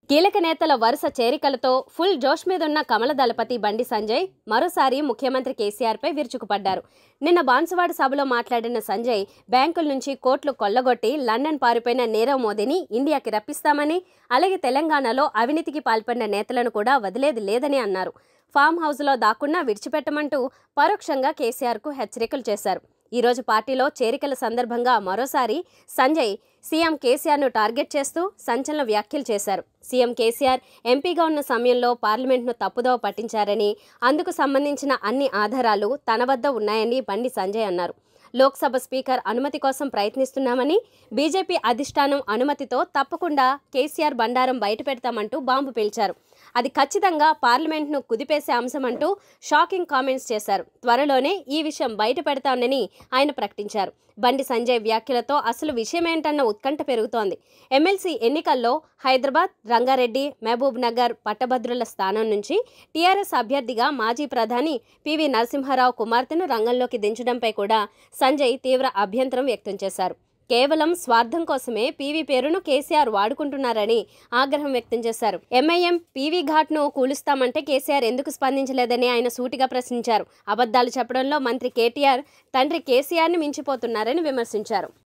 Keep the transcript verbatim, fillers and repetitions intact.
కీలక నేతల వరుస చేరికలతో ఫుల్ జోష్ మీదున్న కమల దళపతి బండి సంజయ్ మరోసారి ముఖ్యమంత్రి కేసీఆర్ పై విరుచుకుపడ్డారు. నిన్న బాన్సువాడ సభలో మాట్లాడిన సంజయ్ బ్యాంకుల నుంచి కోట్లు కొల్లగొట్టి లండన్ పారిపోయిన నీరవ్ మోదీని ఇండియాకి రప్పిస్తామని, అలాగే తెలంగాణలో అవినీతికి పాల్పడిన నేతలను కూడా వదిలేది లేదని అన్నారు. ఫామ్ హౌస్లో దాక్కున్నా విడిచిపెట్టమంటూ పరోక్షంగా కేసీఆర్కు హెచ్చరికలు చేశారు. ఈరోజు పార్టీలో చేరికల సందర్భంగా మరోసారి సంజయ్ సీఎం కేసీఆర్ను టార్గెట్ చేస్తూ సంచలన వ్యాఖ్యలు చేశారు. సీఎం కేసీఆర్ ఎంపీగా ఉన్న సమయంలో పార్లమెంట్ను తప్పుదోవ పట్టించారని, అందుకు సంబంధించిన అన్ని ఆధారాలు తన వద్ద ఉన్నాయని బండి సంజయ్ అన్నారు. లోక్సభ స్పీకర్ అనుమతి కోసం ప్రయత్నిస్తున్నామని, బీజేపీ అధిష్టానం అనుమతితో తప్పకుండా కేసీఆర్ బండారం బయటపెడతామంటూ బాంబు పేల్చారు. అది ఖచ్చితంగా పార్లమెంట్ను కుదిపేసే అంశమంటూ షాకింగ్ కామెంట్స్ చేశారు. త్వరలోనే ఈ విషయం బయట పెడతానని ఆయన ప్రకటించారు. బండి సంజయ్ వ్యాఖ్యలతో అసలు విషయమేంటన్న ఉత్కంఠ పెరుగుతోంది. ఎమ్మెల్సీ ఎన్నికల్లో హైదరాబాద్, రంగారెడ్డి, మహబూబ్ నగర్ పట్టభద్రుల స్థానం నుంచి టీఆర్ఎస్ అభ్యర్థిగా మాజీ ప్రధాని పివి నరసింహారావు కుమార్తెను రంగంలోకి దించడంపై కూడా సంజయ్ తీవ్ర అభ్యంతరం వ్యక్తం చేశారు. కేవలం స్వార్థం కోసమే పీవీ పేరును కేసీఆర్ వాడుకుంటున్నారని ఆగ్రహం వ్యక్తం చేశారు. ఎంఐఎం పీవీ ఘాట్ను కూలుస్తామంటే కేసీఆర్ ఎందుకు స్పందించలేదని ఆయన సూటిగా ప్రశ్నించారు. అబద్ధాలు చెప్పడంలో మంత్రి కేటీఆర్ తండ్రి కేసీఆర్ని మించిపోతున్నారని విమర్శించారు.